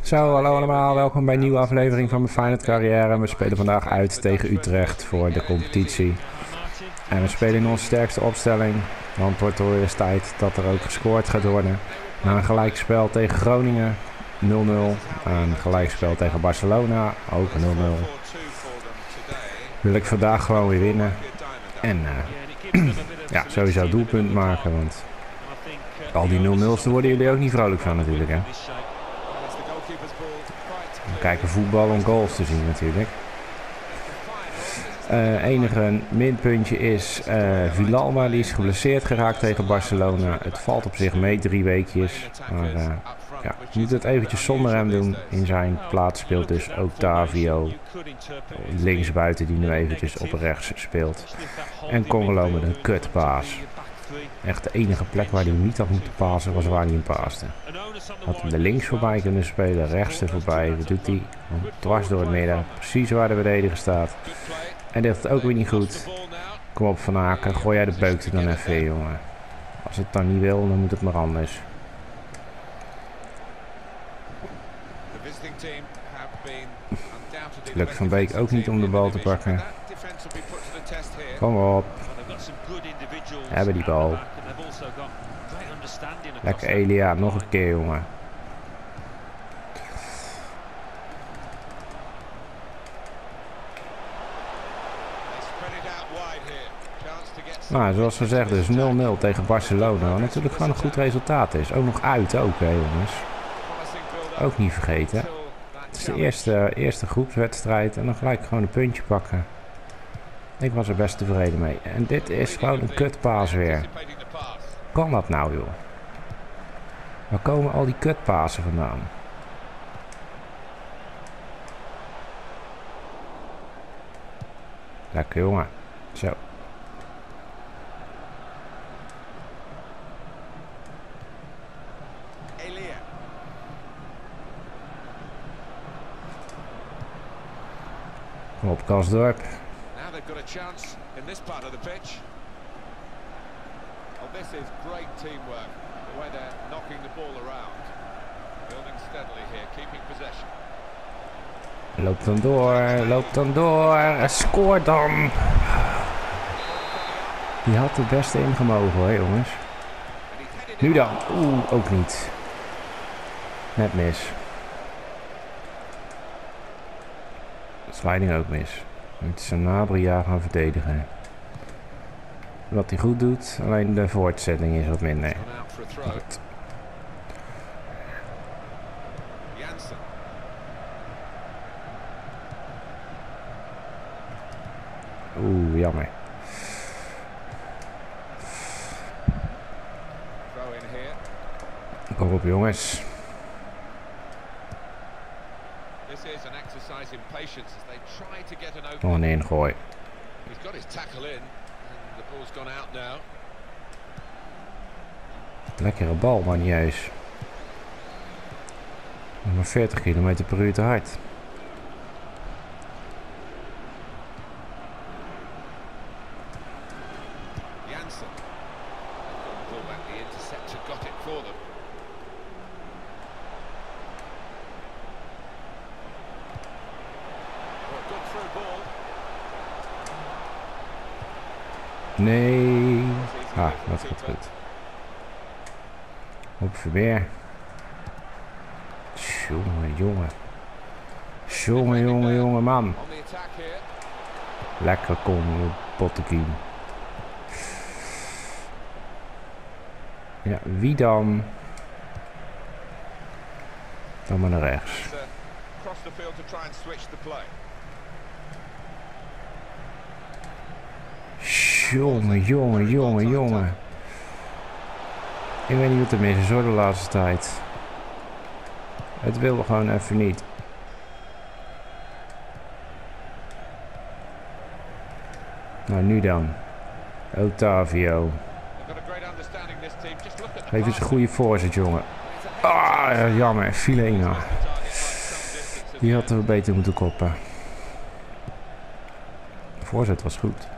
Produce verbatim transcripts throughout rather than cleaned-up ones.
Zo, hallo allemaal. Welkom bij een nieuwe aflevering van mijn Feyenoord carrière. We spelen vandaag uit tegen Utrecht voor de competitie. En we spelen in onze sterkste opstelling. Want het wordt alweer eens tijd dat er ook gescoord gaat worden. Na een gelijkspel tegen Groningen, nul nul. Een gelijkspel tegen Barcelona, ook nul nul. Wil ik vandaag gewoon weer winnen. En uh, ja, sowieso doelpunt maken. Want al die nul nul's, daar worden jullie ook niet vrolijk van natuurlijk, hè. We kijken voetbal om goals te zien natuurlijk. Uh, enige minpuntje is uh, Villalba, die is geblesseerd geraakt tegen Barcelona. Het valt op zich mee, drie weekjes. Maar uh, ja, we moeten het eventjes zonder hem doen. In zijn plaats speelt dus Otavio, linksbuiten, die nu eventjes op rechts speelt. En Congolo met een kutpaas. Echt de enige plek waar hij niet had moeten pasen was waar hij hem paaste. Had hem er links voorbij kunnen spelen, rechts er voorbij. Wat doet hij? Dwars door het midden, precies waar de verdediger staat. En dit het ook weer niet goed. Kom op Van Aken, gooi jij de beuk er dan even in, jongen. Als het dan niet wil, dan moet het maar anders. Het lukt Van Beek ook niet om de bal te pakken. Kom op. We hebben die bal. Lekker Elia, nog een keer, jongen. Nou, zoals gezegd dus nul nul tegen Barcelona. Wat natuurlijk gewoon een goed resultaat is. Ook nog uit ook, hè, jongens. Ook niet vergeten. Het is de eerste, eerste groepswedstrijd en dan gelijk gewoon een puntje pakken. Ik was er best tevreden mee. En dit is gewoon een kutpaas weer. Kan dat nou, joh? Waar komen al die kutpasen vandaan? Lekker, jongen. Zo. Kom op, Kasdorp. Now they've got a chance in this part of the pitch. Well, this is great teamwork. The way they're knocking the ball around. Building steadily here, keeping possession. Loopt dan door, loopt dan door. Scoort dan. Die had het beste ingemogen, hoor, jongens. Nu dan. Oeh, ook niet. Net mis. Sliding ook mis. Het is Sanabria gaan verdedigen. Wat hij goed doet, alleen de voortzetting is wat minder. Goed. Oeh, jammer. Kom op, jongens. Oh, een ingooi. Lekkere bal, maar niet eens. Maar veertig kilometer per uur te hard. Nee. Ah, dat gaat goed. Op Vermeer. Jongen, jongen. Jongen, jongen, jongen, man. Lekker kom, Botteguin. Ja, wie dan? Dan maar naar rechts. Jongen, jongen, jongen, jongen. Ik weet niet wat er mis is hoor de laatste tijd. Het wil gewoon even niet. Nou, nu dan. Otavio. Geef eens een goede voorzet, jongen. Ah, jammer. Filena. Die had we beter moeten koppen. De voorzet was goed.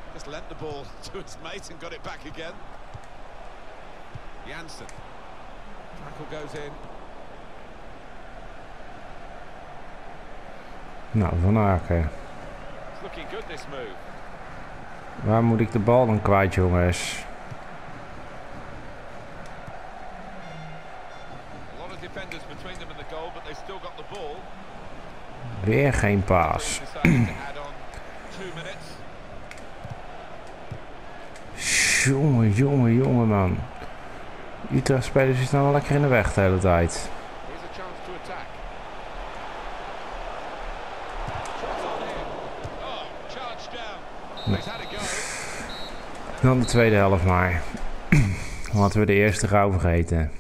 Just lent the ball to his mate and got it back again. Jansen. Tackle goes in. Nou, Van Aken. It's looking good this move. Waar moet ik de bal dan kwijt, jongens? A lot of defenders between them and the goal, but they still got the ball. Weer geen paas. Jongen, jongen, jongen, man. Utrecht spelers die staan wel lekker in de weg de hele tijd. Nee. Dan de tweede helft maar. Laten we de eerste gauw vergeten.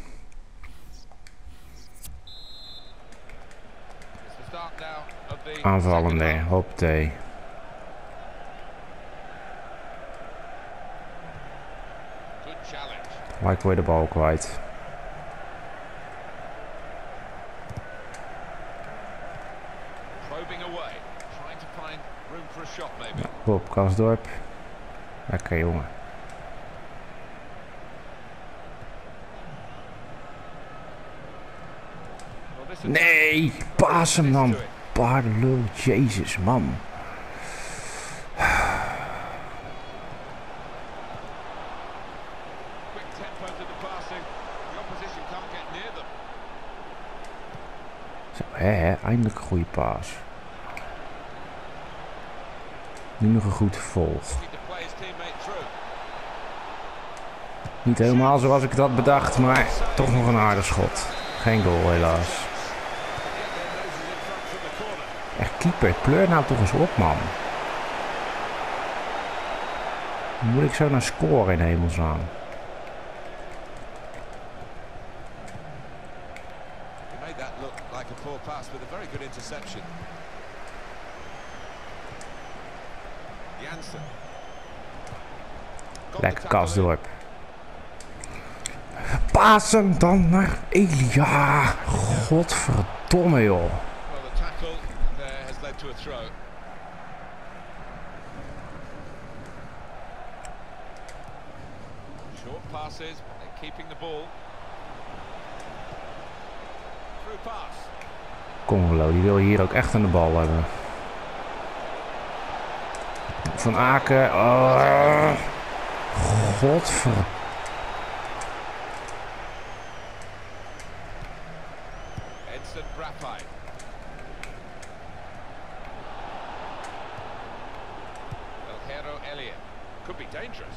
Aanvallende, hoppatee. Lijkt weer de bal kwijt. Op Kasdorp. Lekker jongen. Nee, paas hem dan. Paardenlul, jezus man. Zo, hè, hè, eindelijk een goede paas. Nu nog een goed vervolg. Niet helemaal zoals ik het had bedacht, maar toch nog een aardig schot. Geen goal helaas. Echt keeper, pleur nou toch eens op, man. Moet ik zo naar scoren in hemelsnaam? Lekker Kasdorp. Paas hem dan naar Elia. Godverdomme, joh. To a throw. Short passes, they're keeping the ball. Through pass. Congolo, die wil hier ook echt aan de bal hebben. Van Aken. Oh. Godverdomme. Edson Brapai. Could be dangerous.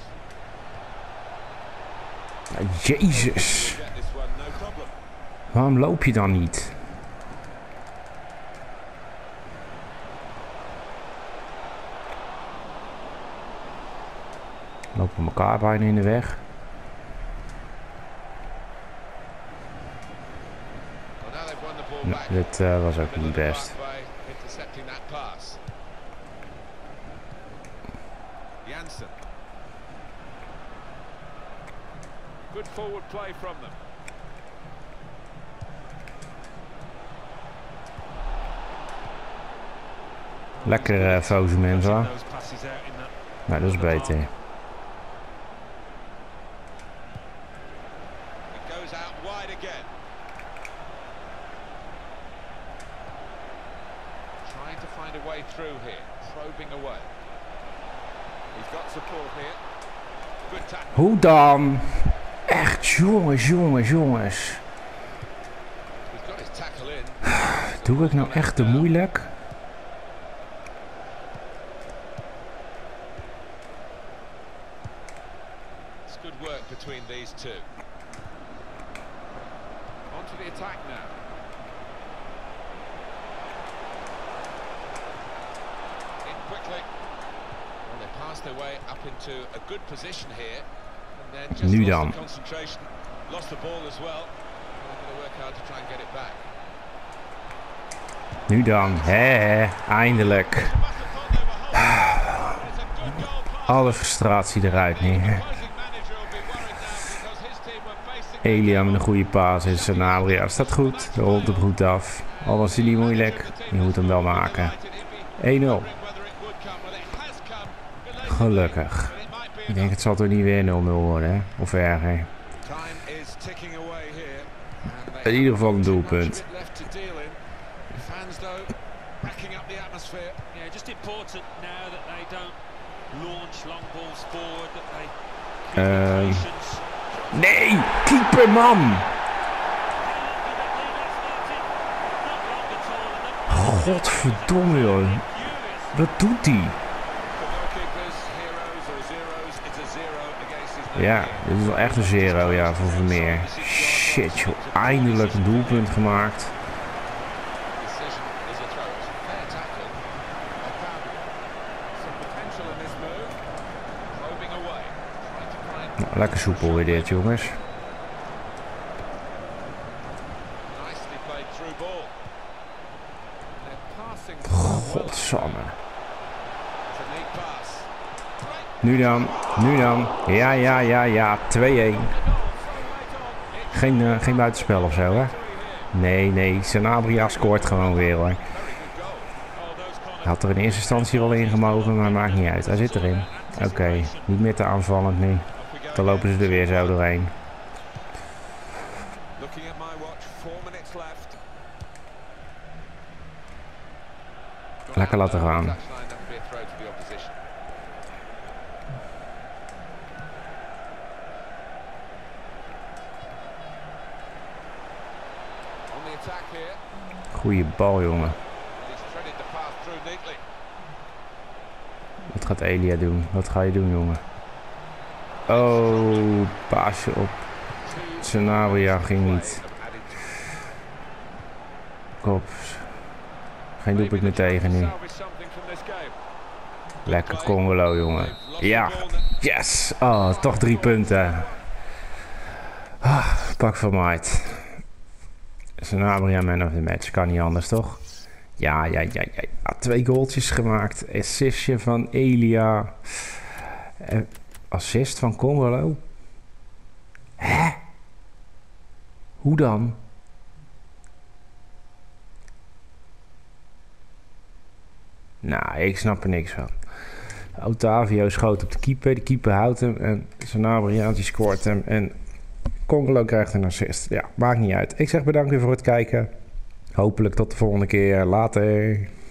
Jezus. Waarom loop je dan niet? Lopen elkaar bijna in de weg. Nou, dit uh, was ook niet best. Jansen. Good forward play from them. Lekker uh, foze mensen. Nou, dat is beter. It goes out wide again. Trying to find a way through here, probing away. He's got support here. Good tackle. Hoe dan? Echt, jongens, jongens, jongens. He's got his tackle in. Doe ik nou echt te moeilijk? It's good work between these two. On to the attack now. In quickly. Well, they passed their way up into a good position here. And then just Nu lost dan. the concentration. Lost the ball as well. They're going to work hard to try and get it back. Nu dan. Hé, eindelijk. Alle frustratie eruit nu. Elia met een goede paas in Sanabria. Staat goed. De rolt de broed af. Al was hij niet moeilijk. Je moet hem wel maken. één nul. Gelukkig. Ik denk het zal toch niet weer nul nul worden, hè? Of erger. In ieder geval een doelpunt. Uh, nee, keeper man! Godverdomme joh. Wat doet hij? Ja, dit is wel echt een zero ja, voor Vermeer. Shit joh, eindelijk een doelpunt gemaakt. Nou, lekker soepel weer dit jongens. Godsamme. Nu dan, nu dan. Ja, ja, ja, ja. twee-een. Geen, uh, geen buitenspel of zo, hè? Nee, nee. Sanabria scoort gewoon weer, hoor. Hij had er in eerste instantie wel in gemogen, maar maakt niet uit. Hij zit erin. Oké, okay. Niet meer te aanvallend nu. Dan lopen ze er weer zo doorheen. Lekker laten gaan. Goeie bal, jongen. Wat gaat Elia doen? Wat ga je doen, jongen? Oh, paasje op. Sanabria ging niet. Kop. Geen doelpunt meer tegen nu. Lekker Congolo, jongen. Ja, yes! Oh, toch drie punten. Ah, pak van Maart. Sanabria man of the match. Kan niet anders, toch? Ja, ja, ja, ja. ja. Twee goaltjes gemaakt. Assistje van Elia. Uh, assist van Congolo. Hè? Hoe dan? Nou, ik snap er niks van. Otavio schoot op de keeper. De keeper houdt hem. En Sanabria die scoort hem. En Congolo krijgt een assist. Ja, maakt niet uit. Ik zeg bedankt weer voor het kijken. Hopelijk tot de volgende keer. Later.